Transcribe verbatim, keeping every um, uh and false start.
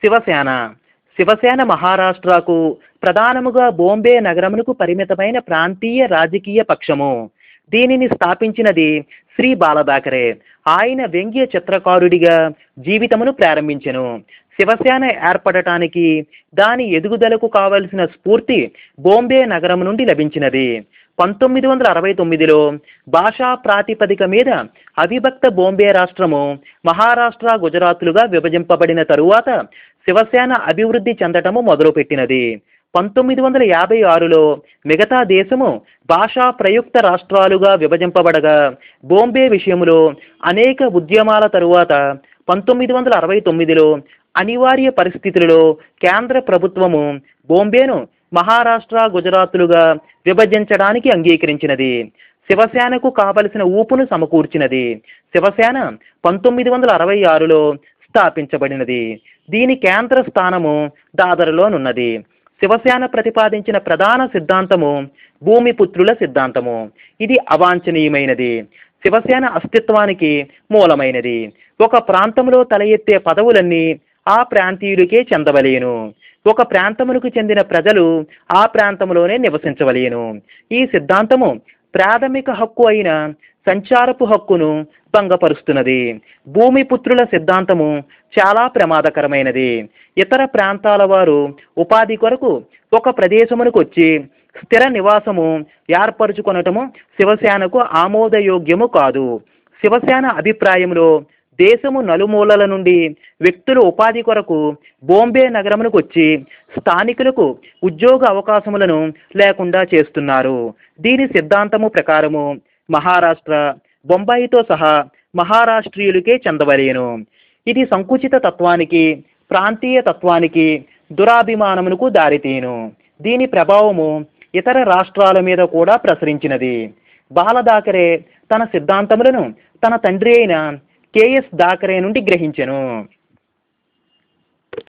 శివసేన శివసేన మహారాష్ట్రకు ప్రధానముగా బాంబే నగరమునకు పరిమితమైన ప్రాంతీయ రాజకీయ పక్షము. దీనిని స్థాపించినది శ్రీ బాలధాకరే. ఆయన వ్యంగ్య చిత్రకారుడిగా జీవితమును ప్రారంభించెను. శివసేన ఏర్పడటానికి దాని ఎదుగుదలకు కావలసిన స్ఫూర్తి బాంబే నగరం నుండి లభించినది. పంతొమ్మిది వందల అరవై తొమ్మిదిలో భాషా ప్రాతిపదిక మీద అవిభక్త బాంబే రాష్ట్రము మహారాష్ట్ర, గుజరాత్లుగా విభజింపబడిన తరువాత శివసేన అభివృద్ధి చెందటము మొదలుపెట్టినది. పంతొమ్మిది వందల యాభై ఆరులో మిగతా దేశము భాషా ప్రయుక్త రాష్ట్రాలుగా విభజింపబడగా బాంబే విషయంలో అనేక ఉద్యమాల తరువాత పంతొమ్మిది వందల అరవై తొమ్మిదిలో అనివార్య పరిస్థితులలో కేంద్ర ప్రభుత్వము బాంబేను మహారాష్ట్ర, గుజరాత్లుగా విభజించడానికి అంగీకరించినది. శివసేనకు కావలసిన ఊపును సమకూర్చినది. శివసేన పంతొమ్మిది వందల అరవై ఆరులో స్థాపించబడినది. దీని కేంద్ర స్థానము దాదర్లోనున్నది. శివసేన ప్రతిపాదించిన ప్రధాన సిద్ధాంతము భూమిపుత్రుల సిద్ధాంతము. ఇది అవాంఛనీయమైనది. శివసేన అస్తిత్వానికి మూలమైనది. ఒక ప్రాంతంలో తల ఎత్తే పదవులన్నీ ఆ ప్రాంతీయులకే చెందవలేను. ఒక ప్రాంతమునకు చెందిన ప్రజలు ఆ ప్రాంతంలోనే నివసించవలేను. ఈ సిద్ధాంతము ప్రాథమిక హక్కు అయిన సంచారపు హక్కును భంగపరుస్తున్నది. భూమిపుత్రుల సిద్ధాంతము చాలా ప్రమాదకరమైనది. ఇతర ప్రాంతాల వారు ఉపాధి కొరకు ఒక ప్రదేశమునకు వచ్చి స్థిర నివాసము ఏర్పరచుకొనటము శివసేనకు ఆమోదయోగ్యము కాదు. శివసేన అభిప్రాయంలో దేశము నలుమూలల నుండి వ్యక్తులు ఉపాధి కొరకు బాంబే నగరమునకు వచ్చి స్థానికులకు ఉద్యోగ అవకాశములను లేకుండా చేస్తున్నారు. దీని సిద్ధాంతము ప్రకారము మహారాష్ట్ర, బొంబాయితో సహా మహారాష్ట్రీయులకే చెందవలేను. ఇది సంకుచిత తత్వానికి, ప్రాంతీయ తత్వానికి, దురాభిమానమునకు దారితీను. దీని ప్రభావము ఇతర రాష్ట్రాల మీద కూడా ప్రసరించినది. బాలధాకరే తన సిద్ధాంతములను తన తండ్రి అయిన కెఎస్ ధాకరే నుండి గ్రహించెను.